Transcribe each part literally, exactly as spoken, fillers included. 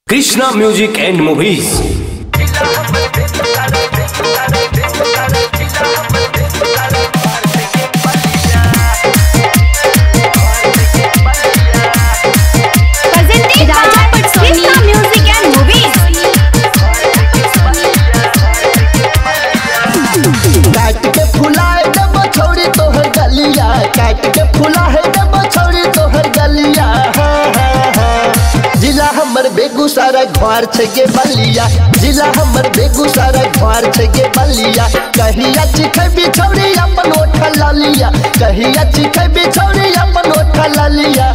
Krishna music and movies. काट के फुला है जब छोड़ी तोहर गलिया, काट के फुला है जब छोड़ी तोहर गलिया। जिला हमर बेगूसराय घर छे गे बलिया, जिला हमर बेगूसराय घर छे गे बलिया। कहिया चिखे बिछौड़ी अपन ओठ लालिया, कहिया चिखे बिछौड़ी अपन ओठ लालिया।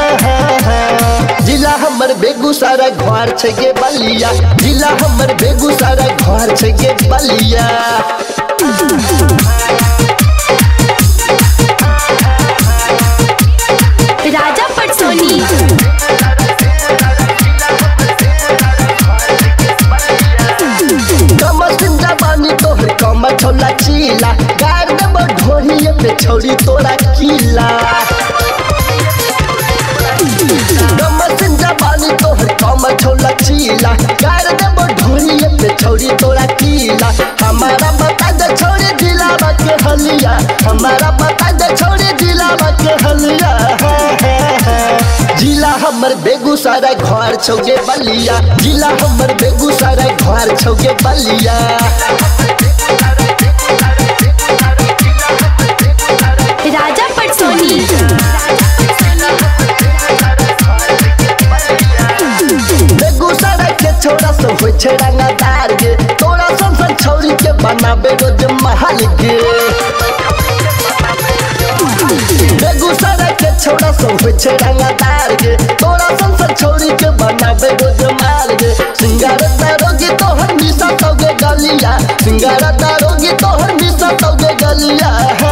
जिला हमर बेगूसराय घर छे गे बलिया, जिला हमर बेगूसराय घर छे गे बलिया। राजा पटसोनी पानी तोहर कमर छोला चीला, गार देबो ढोलिए पे छोड़ी तोरा कीला। पानी तोहर कमर छोला चीला, गार देबो ढोलिए पे छोड़ी तोरा कीला। हमारा बता दे छोड़ी दिलावा के हलिया, हमारा बता दे छोड़ी दिलावा के हलिया। जिला हमर बेगूसराय घर छौगे बलिया, जिला हमर बेगूसराय घर छौगे बलिया। राजा पटसोनी बेगूसराय के छोरा सब होय छे रंगदार गे, तोरा संसन छौरी के बनाबे रोज महल गे। बेगूसराय के छोरा सब होय छे रंगदार गे, तोरा संसन छौरी के बनाबे रोज महल गे। सिंगार दारोगी तोहर मिसा तौगे गलिया, सिंगार दारोगी तोहर मिसा तौगे गलिया।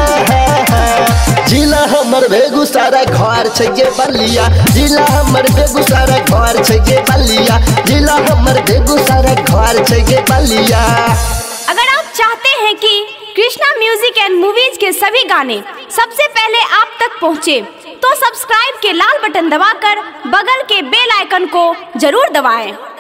जिला हमर बेगूसराय घर छे गे बलिया, जिला हमर बेगूसराय घर छे गे बलिया, जिला हमर बेगूसराय घर छे गे बलिया। अगर आप चाहते हैं कि कृष्णा म्यूजिक एंड मूवीज के सभी गाने सबसे पहले आप तक पहुंचे, तो सब्सक्राइब के लाल बटन दबाकर बगल के बेल आइकन को जरूर दबाएं।